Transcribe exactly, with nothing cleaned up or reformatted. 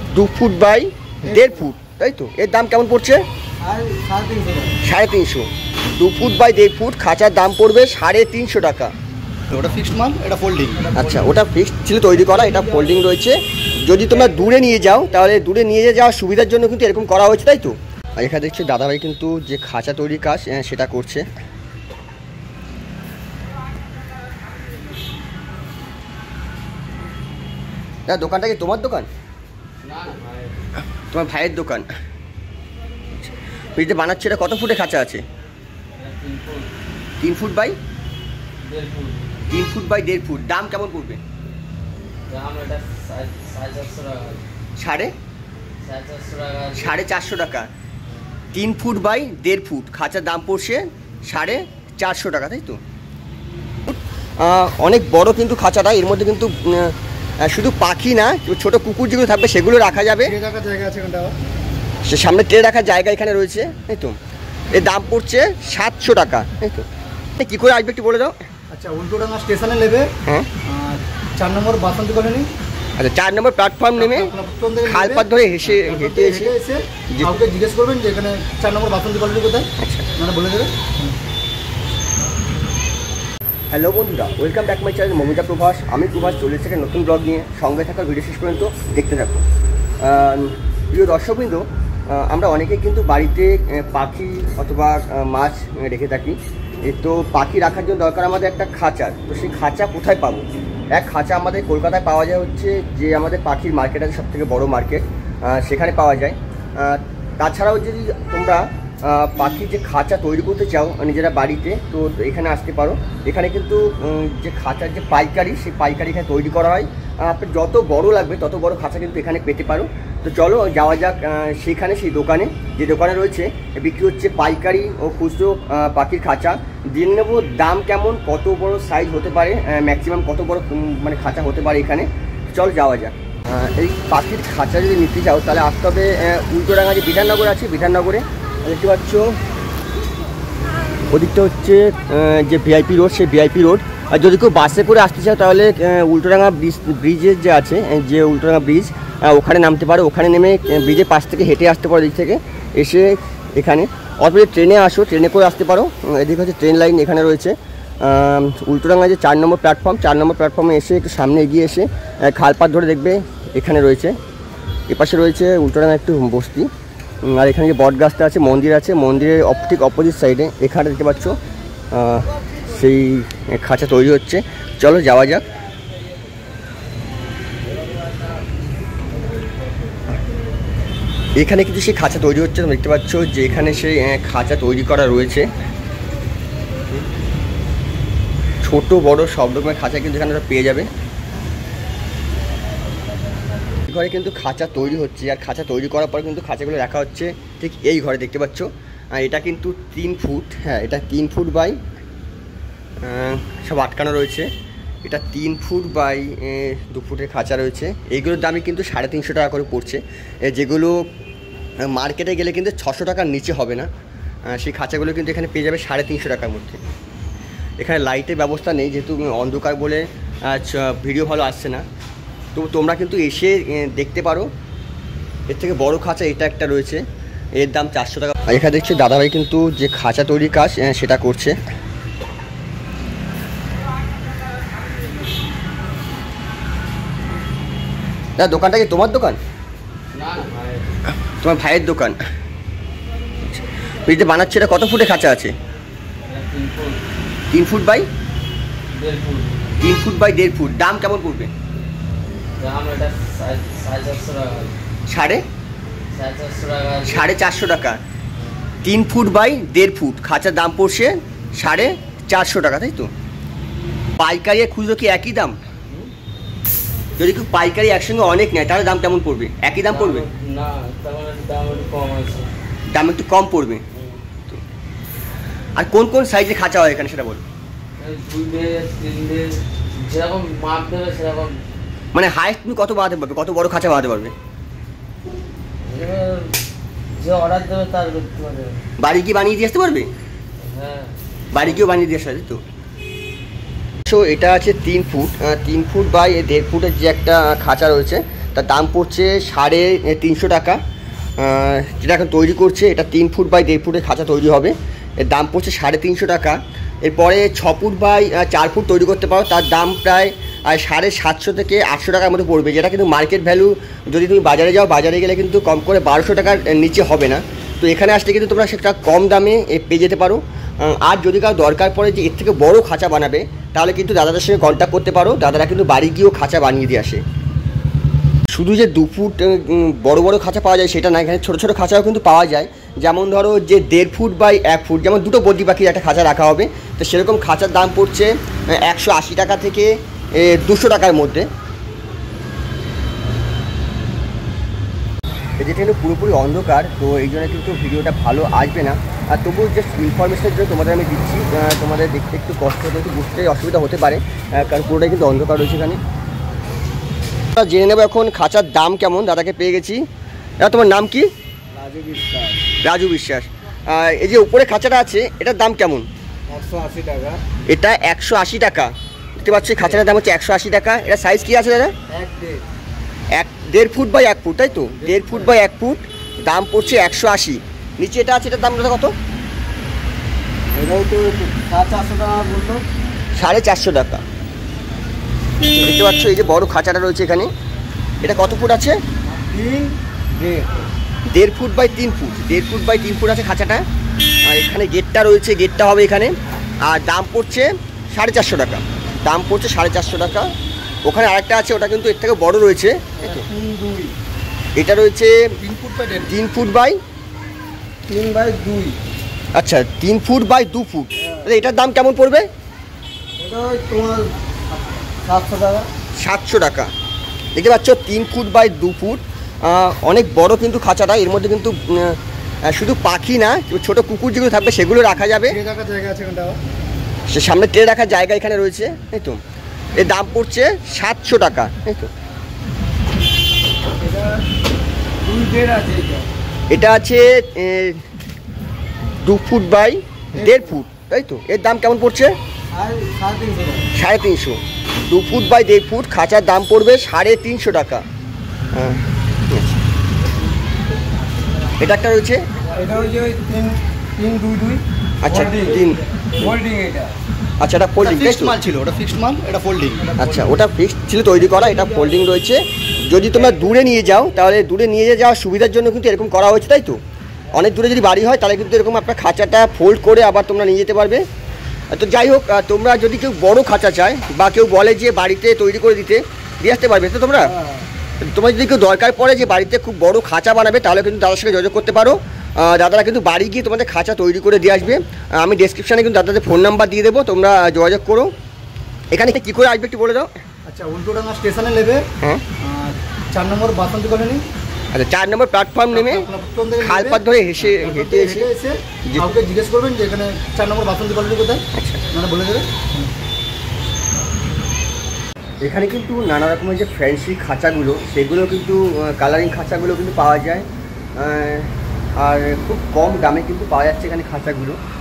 দু foot by দেড় foot, তাই তো? এর দাম কেমন পড়ছে? সাড়ে তিনশো। দু ফুট বাই দেড় ফুট খাঁচার দাম পড়বে সাড়ে তিনশো টাকা। ওটা ফিক্সড মাল, এটা ফোল্ডিং। আচ্ছা, ওটা ফিক্সড ছিল তৈরি করা, এটা ফোল্ডিং রয়েছে। যদি তোমরা দূরে নিয়ে যাও তাহলে দূরে নিয়ে যাওয়ার সুবিধার জন্য কিন্তু এরকম করা হয়েছে, তাই তো? আর এখানে দেখছি দাদাভাই কিন্তু যে খাঁচা তৈরির কাজ সেটা করছে। দাদা, দোকানটা কি তোমার দোকান? তোমার ভাইয়ের দোকান। যে বানাচ্ছে এটা কত ফুটে খাঁচা আছে? তিন ফুট বাই তিন ফুট বাই দেড় ফুট। দাম কেমন পড়বে? সাড়ে সাড়ে চারশো টাকা। তিন ফুট বাই দেড় ফুট খাঁচার দাম পড়ছে সাড়ে চারশো টাকা, তাই তো? অনেক বড় কিন্তু খাঁচাটা। এর মধ্যে কিন্তু শুধু পাখি না, ছোট কুকুর যেগুলো থাকবে সেগুলো রাখা যাবে। সে সামনে ট্রে রাখার জায়গা এখানে রয়েছে, তাই তো? এর দাম পড়ছে সাতশো টাকা, তাই তো? কী করে আসবে একটু বলে দাও। আচ্ছা, উল্টোডাঙ্গা স্টেশনে নেবে। হ্যাঁ, চার নম্বর বাসন্তী কলোনি। আচ্ছা, চার নম্বর প্ল্যাটফর্ম নেমে খালপাত ধরে হেসে হেঁটে এসে কাউকে জিজ্ঞেস করবেন যে এখানে চার নম্বর বাসন্তী কলোনি কোথায়। আচ্ছা, মানে বলে দেবে। হ্যালো বন্ধুরা, welcome back my channel Mamita Prabhas. আমি প্রভাস চলে এসেছি নতুন ব্লগ নিয়ে। সঙ্গে থাকার ভিডিও শেষ পর্যন্ত দেখতে থাকো। প্রিয় দর্শকবৃন্দ, আমরা অনেকেই কিন্তু বাড়িতে পাখি অথবা মাছ রেখে থাকি। তো পাখি রাখার জন্য দরকার আমাদের একটা খাঁচা। তো সেই খাঁচা কোথায় পাবো? এক খাঁচা আমাদের কলকাতায় পাওয়া যায়, হচ্ছে যে আমাদের পাখির মার্কেট আছে সবথেকে বড় মার্কেট, সেখানে পাওয়া যায়। তাছাড়াও যদি তোমরা পাখির যে খাঁচা তৈরি করতে চাও নিজেরা বাড়িতে, তো এখানে আসতে পারো। এখানে কিন্তু যে খাঁচার যে পাইকারি, সেই পাইকারি এখানে তৈরি করা হয়। আপনার যত বড় লাগবে তত বড় খাঁচা কিন্তু এখানে পেতে পারো। তো চলো যাওয়া যাক সেখানে, সেই দোকানে। যে দোকানে রয়েছে বিক্রি হচ্ছে পাইকারি ও খুচরো পাখির খাঁচা। জেনে নেবো দাম কেমন, কত বড় সাইজ হতে পারে, ম্যাক্সিমাম কত বড় মানে খাঁচা হতে পারে এখানে। চলো যাওয়া যাক। এই পাখির খাঁচা যদি নিতে চাও তাহলে আসতে হবে উল্টোডাঙ্গা, যে বিধাননগর আছে, বিধাননগরে দেখতে পাচ্ছ ওদিকটা হচ্ছে যে ভিআইপি রোড, সেই ভিআইপি রোড। আর যদি কেউ বাসে করে আসতে চাও তাহলে উল্টোডাঙ্গা ব্রিজ ব্রিজের যে আছে, যে উল্টোডাঙ্গা ব্রিজ, ওখানে নামতে পারো। ওখানে নেমে ব্রিজের পাশ থেকে হেঁটে আসতে পারো, দিক থেকে এসে এখানে। অথবা ট্রেনে আসো, ট্রেনে করে আসতে পারো। এদিকে হচ্ছে ট্রেন লাইন এখানে রয়েছে। উল্টোডাঙ্গা যে চার নম্বর প্ল্যাটফর্ম, চার নম্বর প্ল্যাটফর্মে এসে একটু সামনে এগিয়ে এসে খালপাত ধরে দেখবে এখানে রয়েছে। এপাশে রয়েছে উল্টোডাঙ্গা একটু বস্তি। আর এখানে যে বট গাছটা আছে, মন্দির আছে, মন্দিরের ঠিক অপোজিট সাইডে এখানে দেখতে পাচ্ছ সেই খাঁচা তৈরি হচ্ছে। চলো যাওয়া যাক। এখানে কিন্তু সেই খাঁচা তৈরি হচ্ছে, তোমরা দেখতে পাচ্ছ যে এখানে সেই খাঁচা তৈরি করা রয়েছে। ছোট বড় সব রকমের খাঁচা কিন্তু এখানে পেয়ে যাবে। ঘরে কিন্তু খাঁচা তৈরি হচ্ছে, আর খাঁচা তৈরি করার পর কিন্তু খাঁচাগুলো রাখা হচ্ছে ঠিক এই ঘরে, দেখতে পাচ্ছ। আর এটা কিন্তু তিন ফুট, হ্যাঁ এটা তিন ফুট বাই সব আটকানো রয়েছে। এটা তিন ফুট বাই দু ফুটের খাঁচা রয়েছে। এইগুলোর দামই কিন্তু সাড়ে তিনশো টাকা করে পড়ছে। যেগুলো মার্কেটে গেলে কিন্তু ছশো টাকার নিচে হবে না। সেই খাঁচাগুলো কিন্তু এখানে পেয়ে যাবে সাড়ে তিনশো টাকার মধ্যে। এখানে লাইটের ব্যবস্থা নেই, যেহেতু অন্ধকার বলে ভিডিও ভালো আসছে না। তো তোমরা কিন্তু এসে দেখতে পারো। এর থেকে বড় খাঁচা এটা একটা রয়েছে, এর দাম চারশো টাকা। এখানে দেখছি দাদাভাই কিন্তু যে খাঁচা তৈরির কাজ সেটা করছে। দাদা, দোকানটা কি তোমার দোকান? তোমার ভাইয়ের দোকান। যে বানাচ্ছে এটা কত ফুটে খাঁচা আছে? তিন ফুট বাই তিন ফুট বাই দেড় ফুট। দাম কেমন পড়বে? সাড়ে সাড়ে চারশো টাকা। তিন ফুট বাই দেড় ফুট খাঁচার দাম পড়ছে সাড়ে চারশো টাকা, তাই তো? পাইকারি আর খুচরো কি একই দাম? যদি কেউ পাইকারি একসঙ্গে অনেক নেয় তাহলে দাম কেমন পড়বে? একই দাম পড়বে? দাম একটু কম পড়বে। আর কোন কোন সাইজের খাঁচা হয় এখানে সেটা বলো। মানে হাইস্ট তুমি কত বানাতে পারবে, কত বড় খাঁচা বানাতে পারবে? বাড়ি কি বানিয়ে দিয়ে আসতে পারবে? বাড়ি কেউ বানিয়ে দিয়ে আসতে পারবে তো? সো এটা আছে তিন ফুট তিন ফুট বাই দেড় ফুটের যে একটা খাঁচা রয়েছে, তার দাম পড়ছে সাড়ে তিনশো টাকা। যেটা এখন তৈরি করছে এটা তিন ফুট বাই দেড় ফুটের খাঁচা তৈরি হবে, এর দাম পড়ছে সাড়ে তিনশো টাকা। এরপরে ছ ফুট বাই চার ফুট তৈরি করতে পারো, তার দাম প্রায় সাড়ে সাতশো থেকে আটশো টাকার মতো পড়বে, যেটা কিন্তু মার্কেট ভ্যালু যদি তুমি বাজারে যাও, বাজারে গেলে কিন্তু কম করে বারোশো টাকার নিচে হবে না। তো এখানে আসলে কিন্তু তোমরা সেটা কম দামে পেয়ে যেতে পারো। আর যদি কারো দরকার পড়ে যে এর থেকে বড় খাঁচা বানাবে, তাহলে কিন্তু দাদাদের সঙ্গে কন্ট্যাক্ট করতে পারো, দাদারা কিন্তু বাড়ি গিয়েও খাঁচা বানিয়ে দিয়ে আসে। শুধু যে দু ফুট বড় বড় খাঁচা পাওয়া যায় সেটা না, এখানে ছোটো ছোটো খাঁচাও কিন্তু পাওয়া যায়। যেমন ধরো যে দেড় ফুট বাই এক ফুট, যেমন দুটো বদ্রি পাখির একটা খাঁচা রাখা হবে, তো সেরকম খাঁচার দাম পড়ছে একশো আশি টাকা থেকে দুশো টাকার মধ্যে। যেটা কিন্তু পুরোপুরি অন্ধকার, তো এই জন্য কিন্তু ভিডিওটা ভালো আসবে না। আর তবুও জাস্ট ইনফরমেশনের জন্য তোমাদের আমি দিচ্ছি, তোমাদের দেখতে একটু কষ্ট হতে, একটু বুঝতে অসুবিধা হতে পারে, কারণ পুরোটাই কিন্তু অন্ধকার রয়েছে এখানে। জেনে নেবো এখন খাঁচার দাম কেমন। দাদাকে পেয়ে গেছি। দাদা তোমার নাম কি? রাজু বিশ্বাস। রাজু বিশ্বাস। এই যে উপরে খাঁচাটা আছে এটার দাম কেমন? একশো আশি টাকা। এটা একশো আশি টাকা দেখতে পাচ্ছি, খাঁচাটার দাম হচ্ছে একশো আশি টাকা। এটা সাইজ কী আছে দাদা? এক দেড় এক দেড় ফুট বাই এক ফুট, তাই তো? দেড় ফুট বাই এক ফুট, দাম পড়ছে একশো আশি। নিচে এটা আছে, এটার দাম দাদা কত? এটাও তো সাড়ে চারশো টাকা বললো। সাড়ে চারশো টাকা দেখতে পাচ্ছ। এই যে বড় খাঁচাটা রয়েছে এখানে, এটা কত ফুট আছে? তিন দেড় দেড় ফুট বাই তিন ফুট দেড় ফুট বাই তিন ফুট আছে খাঁচাটা। আর এখানে গেটটা রয়েছে, গেটটা হবে এখানে। আর দাম পড়ছে সাড়ে চারশো টাকা দাম পড়ছে সাড়ে চারশো টাকা। ওখানে আরেকটা আছে, ওটা কিন্তু এর থেকে বড় রয়েছে। তিন দুই এটা রয়েছে তিন ফুট বাই দেড় তিন ফুট বাই তিন বাই দুই। আচ্ছা, তিন ফুট বাই দু ফুট। এটার দাম কেমন পড়বে? এটা ওই তোমার সাতশো টাকা। সাতশো টাকা দেখতে পাচ্ছ, তিন ফুট বাই দু ফুট। অনেক বড় কিন্তু খাঁচাটা। এর মধ্যে কিন্তু শুধু পাখি না, ছোটো কুকুর যেগুলো থাকবে সেগুলো রাখা যাবে। রাখার জায়গা আছে এখানটাও, সে সামনে ট্রে রাখার জায়গা এখানে রয়েছে, তাই তো? এর দাম পড়ছে সাতশো টাকা, তাই তো? এটা দুই দেড় আছে। এটা আছে দু ফুট বাই দেড় ফুট, তাই তো? এর দাম কেমন পড়ছে? সাড়ে তিনশো টাকা। সাড়ে তিনশো দু ফুট বাই দেড় ফুট খাঁচার দাম পড়বে সাড়ে তিনশো টাকা। হ্যাঁ, এটা একটা রয়েছে। এটা ওই যে ওই তিন তিন দুই দুই। আচ্ছা, তিন ফোল্ডিং। এটা আচ্ছা, এটা ফোল্ডিং ফিক্সড মাল ছিল, ওটা ফিক্সড মাল, এটা ফোল্ডিং। আচ্ছা, ওটা ফিক্সড ছিল তৈরি করা, এটা ফোল্ডিং রয়েছে। যদি তোমরা দূরে নিয়ে যাও, তাহলে দূরে নিয়ে যাওয়ার সুবিধার জন্য কিন্তু এরকম করা হয়েছে, তাই তো? অনেক দূরে যদি বাড়ি হয় তাহলে কিন্তু এরকম আপনার খাঁচাটা ফোল্ড করে আবার তোমরা নিয়ে যেতে পারবে। তো যাই হোক, তোমরা যদি কেউ বড় খাঁচা চায় বা কেউ বলে যে বাড়িতে তৈরি করে দিতে, দিয়ে আসতে পারবে তো তোমরা? তোমার যদি কেউ দরকার পড়ে যে বাড়িতে খুব বড় খাঁচা বানাবে, তাহলে কিন্তু দাদার সঙ্গে যোগাযোগ করতে পারো। দাদারা কিন্তু বাড়ি গিয়ে তোমাদের খাঁচা তৈরি করে দিয়ে আসবে। আমি ডেসক্রিপশানে কিন্তু দাদাদের ফোন নাম্বার দিয়ে দেবো, তোমরা যোগাযোগ করো। এখানে কী করে আসবে একটু বলে দাও। আচ্ছা, উল্টোডাঙ্গা স্টেশনে নেবে। হ্যাঁ, চার নম্বর বাসন্তী কলোনি। আচ্ছা, চার নম্বর প্ল্যাটফর্ম নেমে খালপাত ধরে হেসে হেঁটে এসে কাউকে জিজ্ঞেস করবেন যে এখানে চার নম্বর বাসন্তী কলোনি কোথায়, আচ্ছা মানে বলে দেবে। এখানে কিন্তু নানা রকমের যে ফ্যান্সি খাঁচাগুলো, সেগুলো কিন্তু কালারিং খাঁচাগুলো কিন্তু পাওয়া যায়। আর খুব কম দামে কিন্তু পাওয়া যাচ্ছে এখানে খাঁচাগুলো।